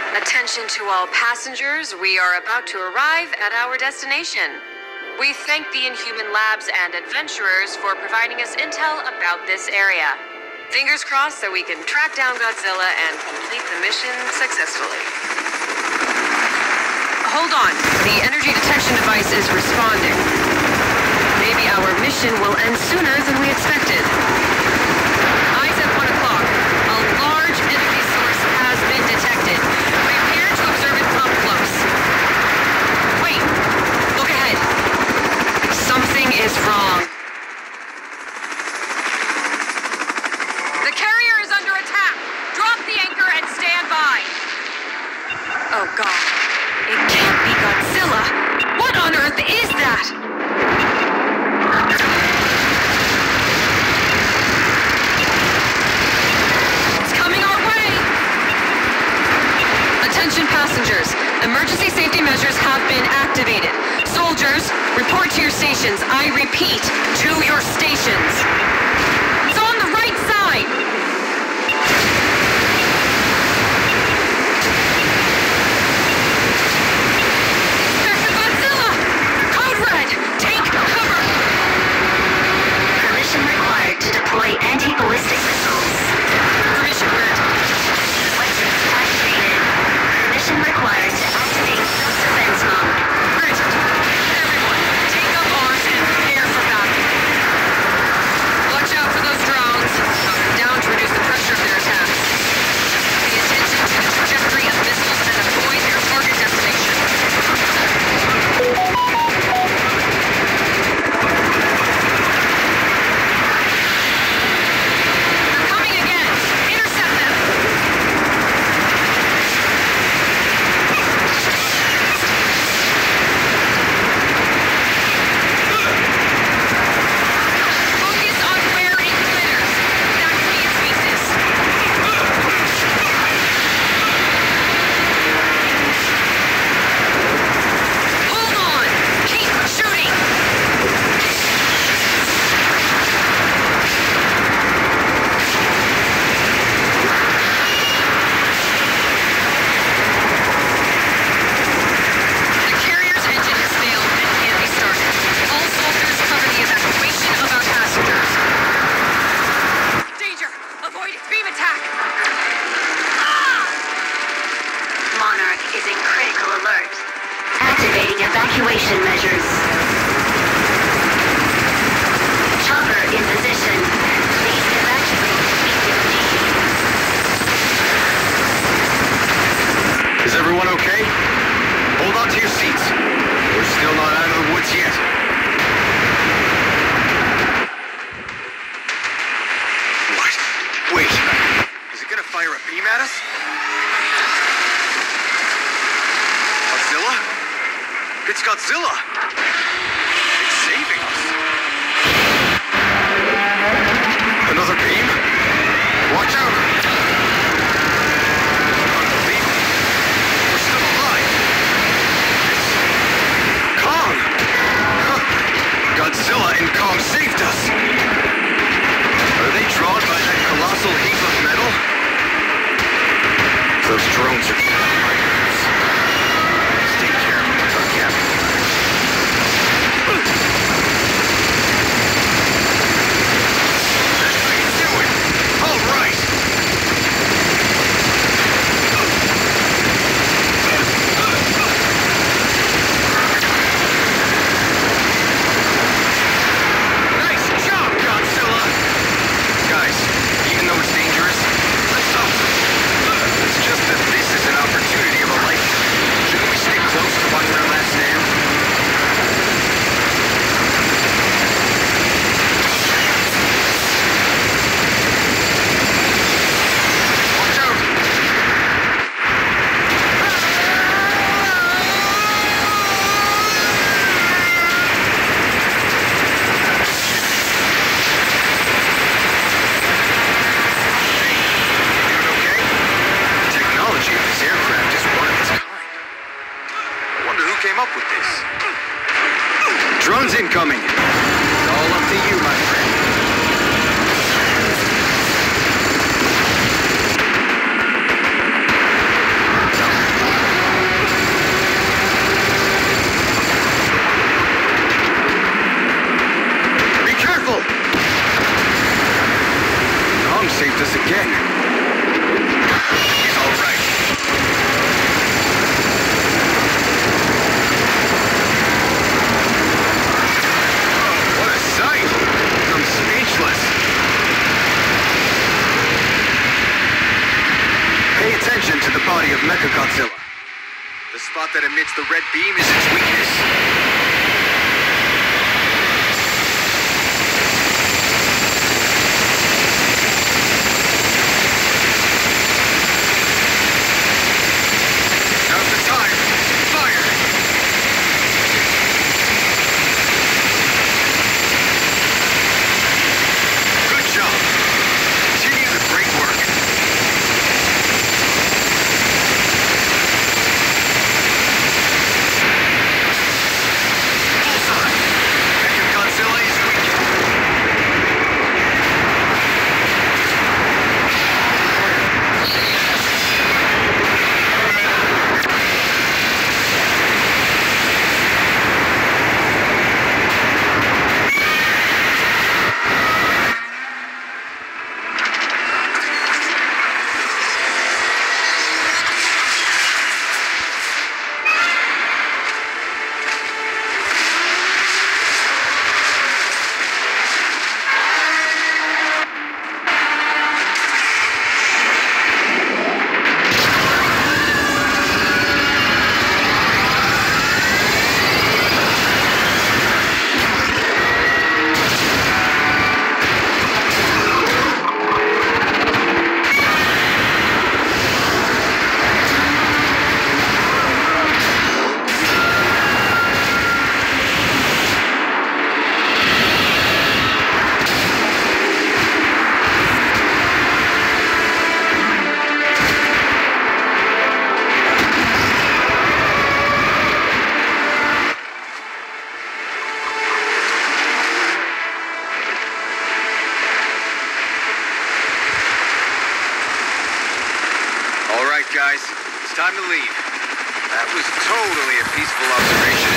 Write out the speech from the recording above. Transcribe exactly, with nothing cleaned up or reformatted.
Attention to all passengers, we are about to arrive at our destination. We thank the Inhuman Labs and adventurers for providing us intel about this area. Fingers crossed that we can track down Godzilla and complete the mission successfully. Hold on, the energy detection device is responding. Maybe our mission will end sooner than we expected. Eyes at one o'clock. A large energy source has been detected. Prepare to observe it up close. Wait, look ahead. Something is wrong. The carrier is under attack. Drop the anchor and stand by. Oh God, it can't be Godzilla. What on earth is that? Attention passengers, emergency safety measures have been activated. Soldiers, report to your stations. I repeat, to your stations. It's on the right side! Inspector Godzilla! Code Red, take cover! Permission required to deploy anti-ballistic missiles. Permission granted. Permission required to activate self-defense mode. Granted. Everyone, take up arms and prepare for battle. Watch out for those drones. Knock them down to reduce the pressure of their attacks. Pay attention to the trajectory of missiles and avoid their target destination. They're coming again! Intercept them! Focus on where it glitters. That could be its weakness. Hold on! Keep shooting! The carrier's engine has failed and can't be started. All soldiers cover the evacuation of our passengers. Danger! Avoid its beam attack! Monarch is in critical alert. Activating evacuation measures. Chopper in position. Please evacuate immediately. Is everyone okay? Hold on to your seats. We're still not out of the woods yet. What? Wait. Is it gonna fire a beam at us? Godzilla? It's Godzilla! It's saving us. Another beam? Watch out! Unbelievable. We're still alive. It's Kong! Huh. Godzilla and Kong saved us! Are they drawn by that colossal heap of metal? Those drones are getting on my nerves. Stay careful, it's our captain. That's how you do it! All right! Nice job, Godzilla! Guys, even though it's dangerous, let's stop. It's just that this is an opportunity of a lifetime. Shouldn't we stay close to watch their last stand? Watch out! Doing okay? The technology of this aircraft is one of its kind. I wonder who came up with this. Drones incoming! It's all up to you, my friend. of Mechagodzilla. The spot that emits the red beam is its weakness. Now's the time. Fire! Good job. Continue the great work. Bullseye! Mechagodzilla is weak. All right, guys, it's time to leave. That was totally a peaceful observation.